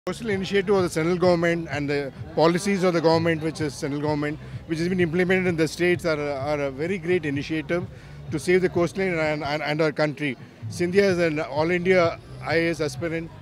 Coastal initiative of the central government and the policies of the government, which is central government, which has been implemented in the states, are a very great initiative to save the coastline and our country. Scindia is an all India IAS aspirant.